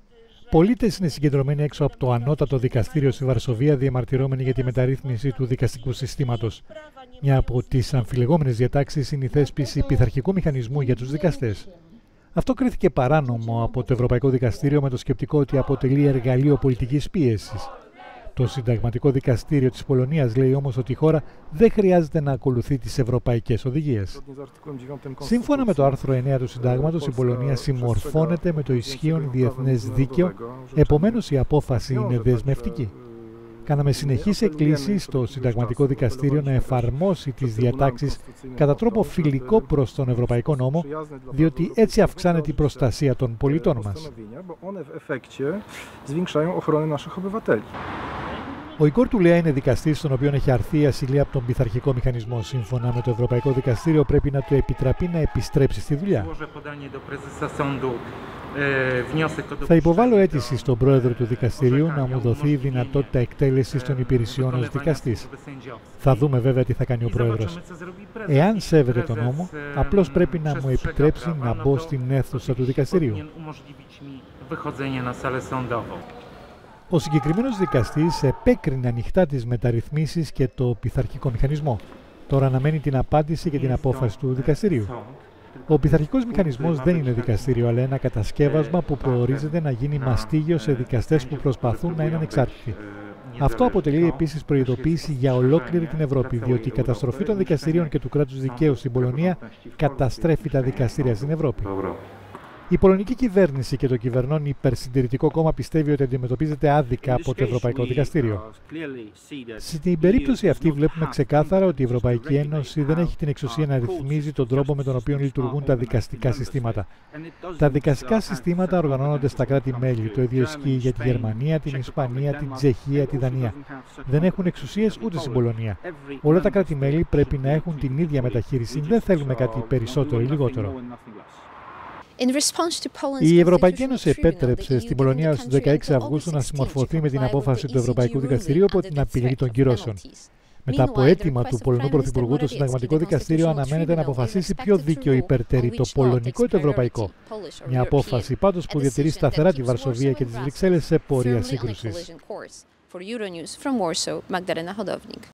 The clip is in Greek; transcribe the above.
Πολίτες είναι συγκεντρωμένοι έξω από το ανώτατο δικαστήριο στη Βαρσοβία, διαμαρτυρόμενοι για τη μεταρρύθμιση του δικαστικού συστήματος. Μια από τις αμφιλεγόμενες διατάξεις είναι η θέσπιση πειθαρχικού μηχανισμού για τους δικαστές. Αυτό κρίθηκε παράνομο από το Ευρωπαϊκό Δικαστήριο με το σκεπτικό ότι αποτελεί εργαλείο πολιτικής πίεσης. Το Συνταγματικό Δικαστήριο της Πολωνίας λέει όμως ότι η χώρα δεν χρειάζεται να ακολουθεί τις ευρωπαϊκές οδηγίες. Σύμφωνα με το άρθρο 9 του Συντάγματος, η Πολωνία συμμορφώνεται με το ισχύον διεθνές δίκαιο, επομένως η απόφαση είναι δεσμευτική. Κάναμε συνεχείς εκκλήσεις στο Συνταγματικό Δικαστήριο να εφαρμόσει τις διατάξεις κατά τρόπο φιλικό προς τον Ευρωπαϊκό Νόμο, διότι έτσι αυξάνεται η προστασία των πολιτών μας. Ο Igor Tulea είναι δικαστής, στον οποίο έχει αρθεί η ασυλία από τον πειθαρχικό μηχανισμό. Σύμφωνα με το Ευρωπαϊκό Δικαστήριο, πρέπει να του επιτραπεί να επιστρέψει στη δουλειά. Θα υποβάλω αίτηση στον πρόεδρο του δικαστηρίου να μου δοθεί η δυνατότητα εκτέλεσης των υπηρεσιών ως δικαστής. Θα δούμε βέβαια τι θα κάνει ο πρόεδρος. Εάν σέβεται τον νόμο, απλώς πρέπει να μου επιτρέψει να μπω στην αίθουσα του δικαστηρίου. Ο συγκεκριμένος δικαστής επέκρινε ανοιχτά τις μεταρρυθμίσεις και το πειθαρχικό μηχανισμό. Τώρα αναμένει την απάντηση και την απόφαση του δικαστηρίου. Ο πειθαρχικός μηχανισμός δεν είναι δικαστήριο, αλλά ένα κατασκεύασμα που προορίζεται να γίνει μαστίγιο σε δικαστές που προσπαθούν να είναι ανεξάρτητοι. Αυτό αποτελεί επίσης προειδοποίηση για ολόκληρη την Ευρώπη, διότι η καταστροφή των δικαστηρίων και του κράτους δικαίου στην Πολωνία καταστρέφει τα δικαστήρια στην Ευρώπη. Η πολωνική κυβέρνηση και το κυβερνών υπερσυντηρητικό κόμμα πιστεύει ότι αντιμετωπίζεται άδικα από το Ευρωπαϊκό Δικαστήριο. Στην περίπτωση αυτή βλέπουμε ξεκάθαρα ότι η Ευρωπαϊκή Ένωση δεν έχει την εξουσία να ρυθμίζει τον τρόπο με τον οποίο λειτουργούν τα δικαστικά συστήματα. Τα δικαστικά συστήματα οργανώνονται στα κράτη-μέλη. Το ίδιο ισχύει για τη Γερμανία, την Ισπανία, την Τσεχία, τη Δανία. Δεν έχουν εξουσίες ούτε στην Πολωνία. Όλα τα κράτη-μέλη πρέπει να έχουν την ίδια μεταχείριση. Δεν θέλουμε κάτι περισσότερο ή λιγότερο. Η Ευρωπαϊκή Ένωση επέτρεψε στην Πολωνία στις 16 Αυγούστου να συμμορφωθεί με την απόφαση του Ευρωπαϊκού Δικαστηρίου από την απειλή των κυρώσεων. Μετά από αίτημα του Πολωνού Πρωθυπουργού, το Συνταγματικό Δικαστήριο αναμένεται να αποφασίσει ποιο δίκαιο υπερτερεί, το πολωνικό ή το ευρωπαϊκό. Μια απόφαση πάντως που διατηρεί σταθερά τη Βαρσοβία και τις Βρυξέλλες σε πορεία σύγκρουσης.